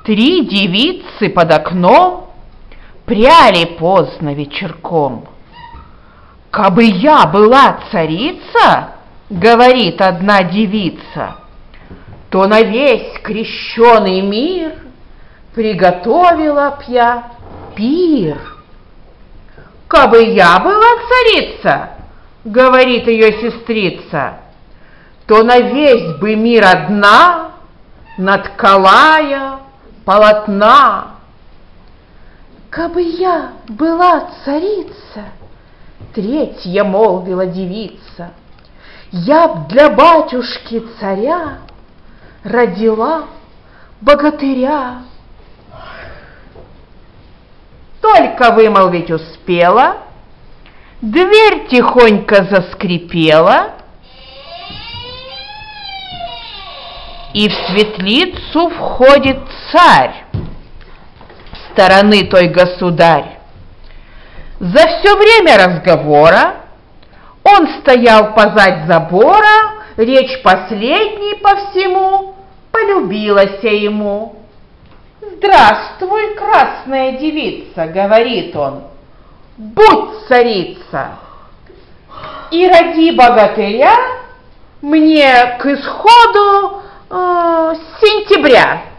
3 девицы под окном пряли поздно вечерком. «Кабы я была царица, — говорит одна девица, — то на весь крещеный мир приготовила б я пир». «Кабы я была царица, — говорит ее сестрица, — то на весь бы мир одна наткала я полотна». «Кабы я была царица, — третья молвила девица, — я б для батюшки царя родила богатыря». Только вымолвить успела, дверь тихонько заскрипела, и в светлицу входит царь, стороны той государь. За все время разговора он стоял позадь забора, речь последней по всему полюбилась ему. «Здравствуй, красная девица, — говорит он, — будь царица, и роди богатыря мне к исходу сентября».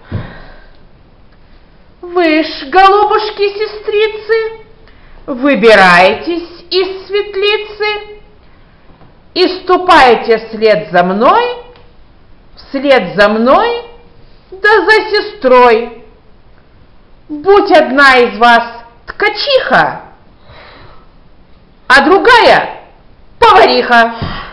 Вы ж, голубушки-сестрицы, выбирайтесь из светлицы и ступайте вслед за мной, да за сестрой. Будь одна из вас ткачиха, а другая повариха.